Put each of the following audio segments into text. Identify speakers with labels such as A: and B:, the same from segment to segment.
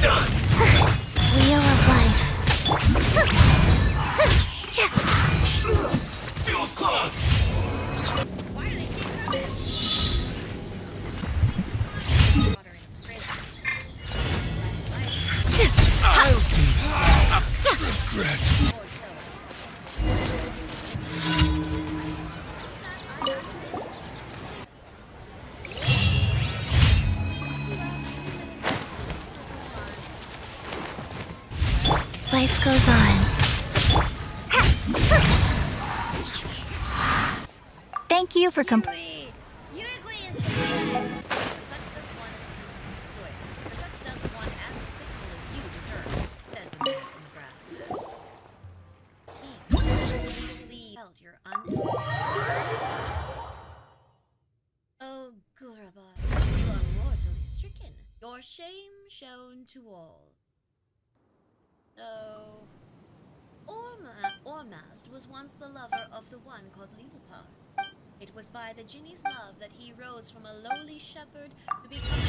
A: Wheel of life.
B: Feels clogged!
C: Why do they keep coming? Water in prison.
B: I'll be regret.
C: Or so.
A: Life goes on. Thank you for
C: Yuri! Uruguay is the best! For such does one as despicable as you deserve, says the man from the grasslands. King, please held your unending. Oh, Guraba, you are mortally stricken. Your shame shown to all. So, Ormazd was once the lover of the one called Lilpa. It was by the genie's love that he rose from a lowly shepherd to become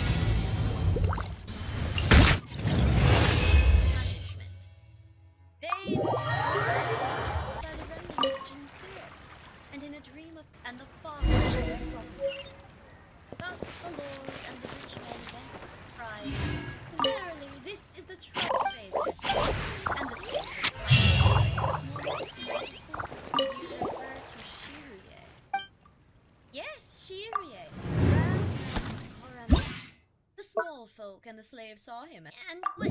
C: punishment. Vain by the remnants of Jinn spirits, and in a dream of and the father of their property. Thus the lords and the rich men then cried, verily, this is the true Oasis, and the spiritual you refer to Shirie. Yes, Shirie, Grassman's Koram. The small folk and the slaves saw him, and what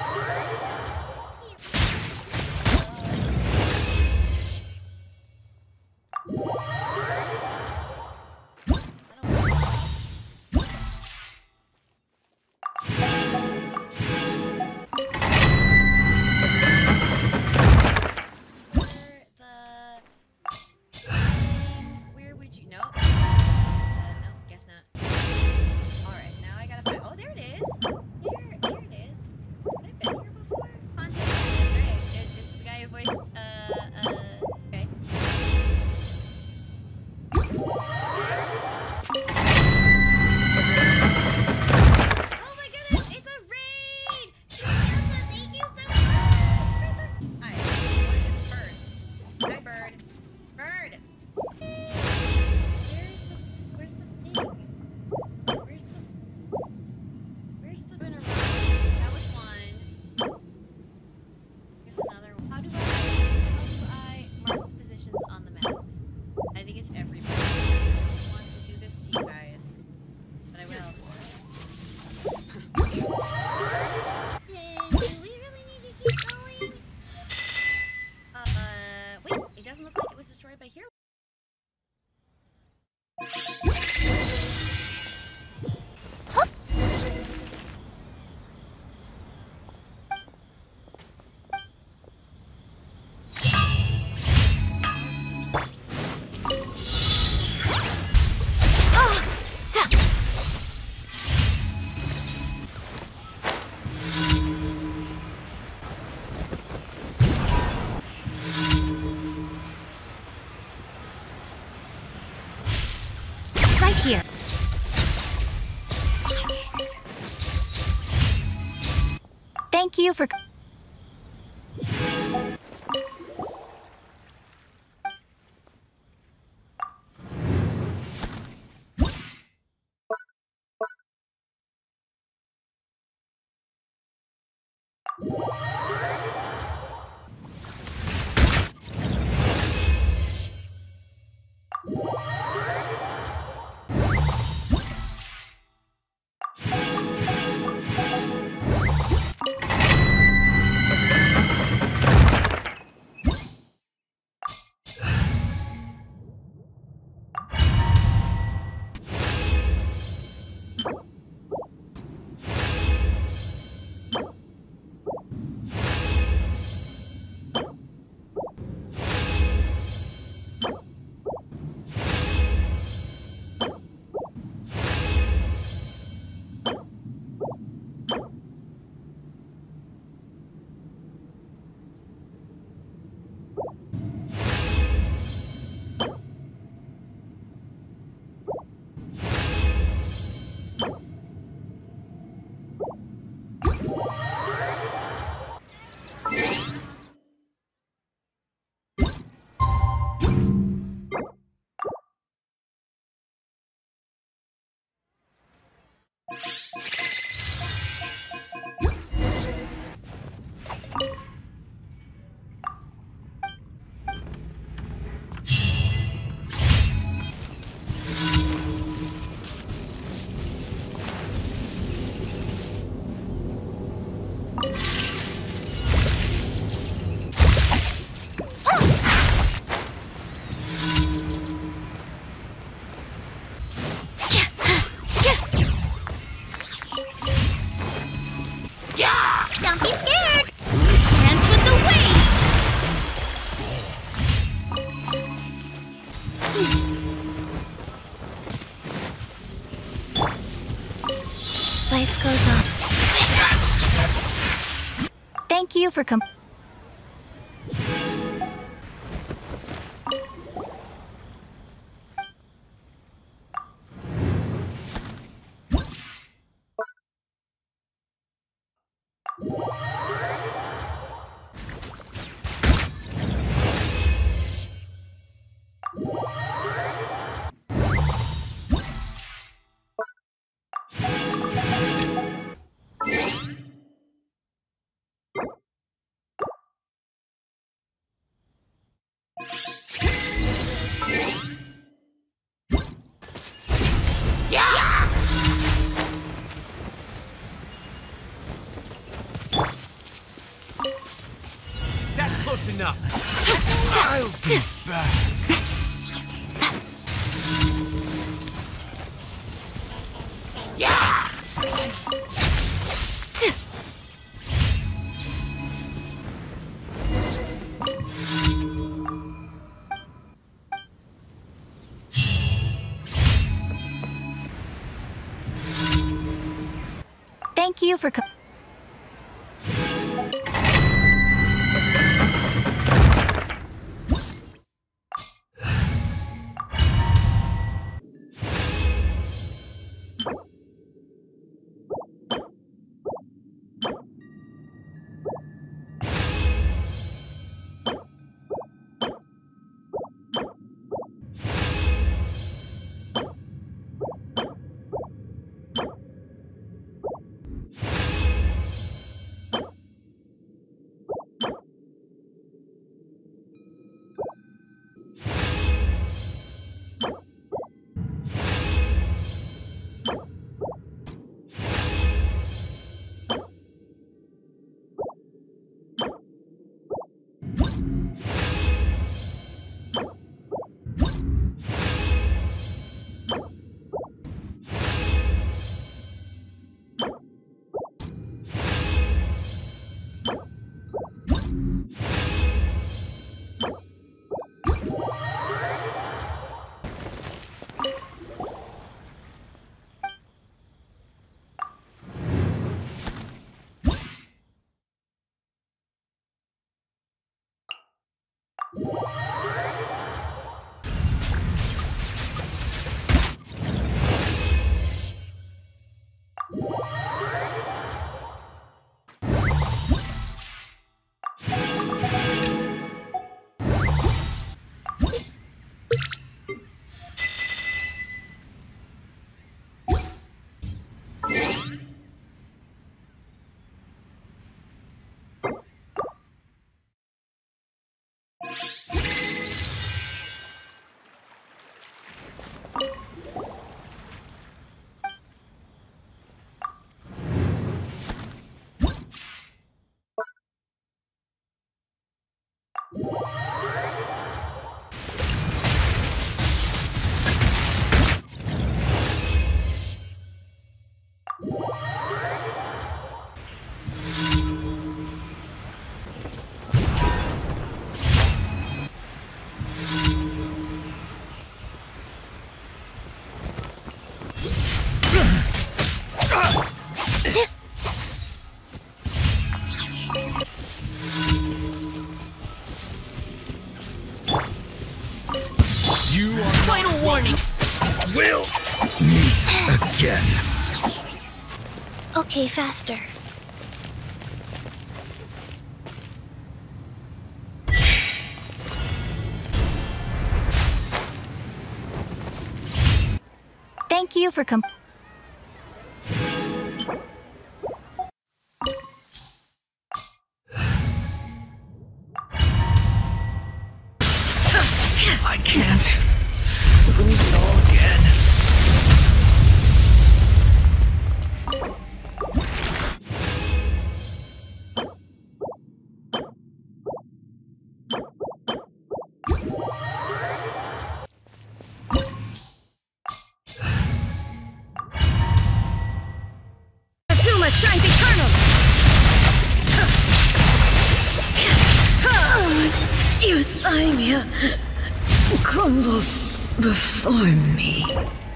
A: here. Thank you for...
C: Don't be scared! Dance with the waves!
A: Life goes on. Thank you for
B: That's close enough. I'll be back.
A: Thank you for
B: You are
C: Final warning!
B: will meet again.
A: Okay, faster. Thank you for
B: I can't lose it all again. Lithuania crumbles before me.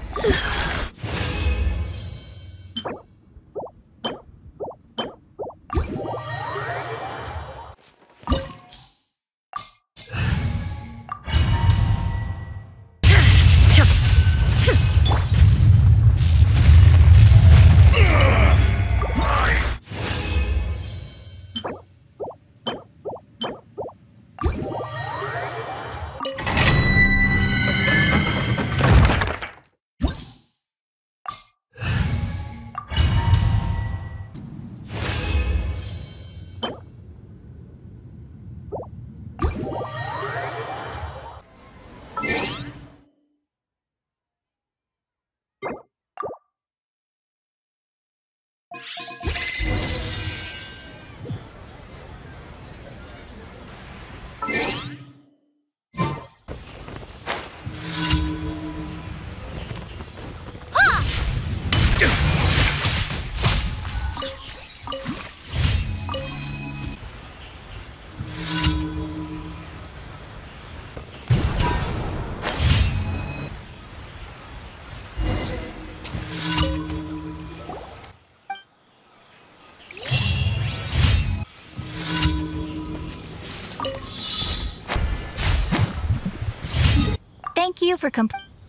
A: Thank you for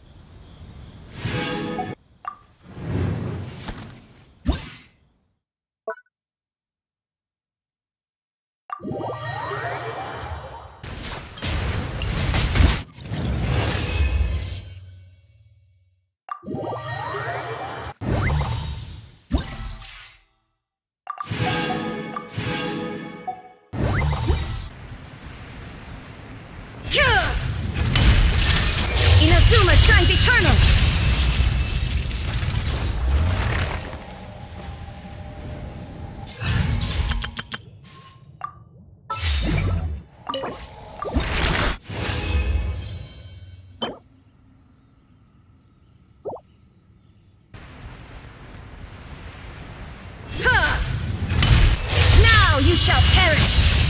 B: Inazuma shines eternal! Now you shall perish!